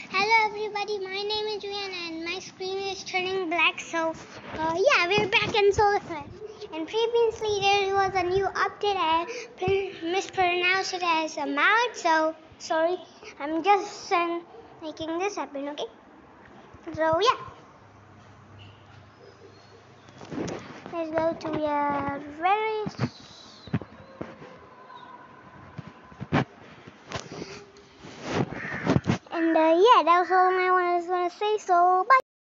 Hello everybody, my name is Rihanna and my screen is turning black, so yeah, we're back in SolarFlash. And previously there was a new update. I mispronounced it as a mouth, so sorry. I'm just making this happen, okay? So yeah. Let's go to a very... And yeah, that was all I was going to say, so bye.